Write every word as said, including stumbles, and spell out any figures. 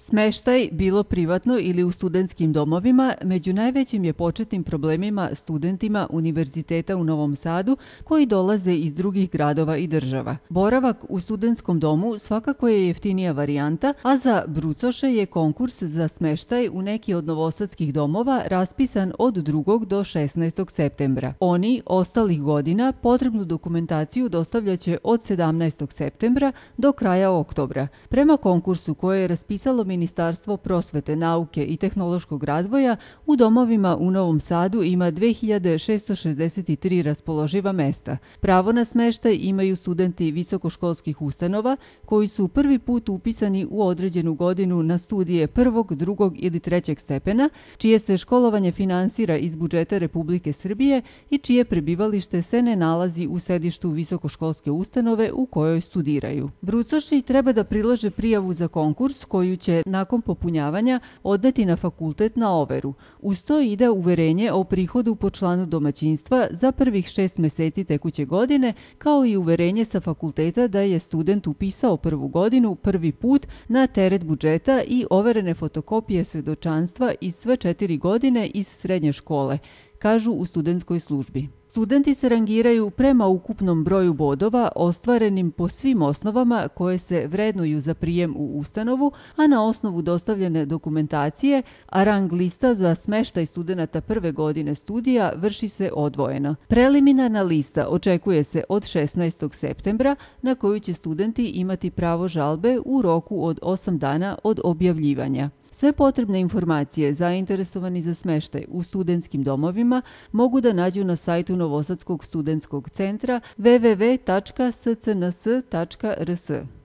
Smeštaj, bilo privatno ili u studentskim domovima, među najvećim je početnim problemima studentima Univerziteta u Novom Sadu koji dolaze iz drugih gradova i država. Boravak u studentskom domu svakako je jeftinija varijanta, a za brucoše je konkurs za smeštaj u neki od novosadskih domova raspisan od drugog do šesnaestog septembra. Oni, ostalih godina, potrebnu dokumentaciju dostavljaće od sedamnaestog septembra do kraja oktobra. Prema konkursu koje je raspisalo Ministarstvo prosvete, nauke i tehnološkog razvoja, u domovima u Novom Sadu ima dve hiljade šesto šezdeset tri raspoloživa mesta. Pravo na smeštaj imaju studenti visokoškolskih ustanova koji su prvi put upisani u određenu godinu na studije prvog, drugog ili trećeg stepena, čije se školovanje finansira iz budžeta Republike Srbije i čije prebivalište se ne nalazi u sedištu visokoškolske ustanove u kojoj studiraju. Brucoši treba da prilože prijavu za konkurs koju će nakon popunjavanja odneti na fakultet na overu. Uz to ide uverenje o prihodu po članu domaćinstva za prvih šest meseci tekuće godine, kao i uverenje sa fakulteta da je student upisao prvu godinu prvi put na teret budžeta i overene fotokopije svedočanstva iz sve četiri godine iz srednje škole, kažu u studentskoj službi. Studenti se rangiraju prema ukupnom broju bodova ostvarenim po svim osnovama koje se vrednuju za prijem u ustanovu, a na osnovu dostavljene dokumentacije, a rang lista za smeštaj studenata prve godine studija vrši se odvojeno. Preliminarna lista očekuje se od šesnaestog septembra, na koju će studenti imati pravo žalbe u roku od osam dana od objavljivanja. Sve potrebne informacije zainteresovani za smeštaj u studentskim domovima mogu da nađu na sajtu Novosadskog studentskog centra w w w tačka s c n s tačka r s.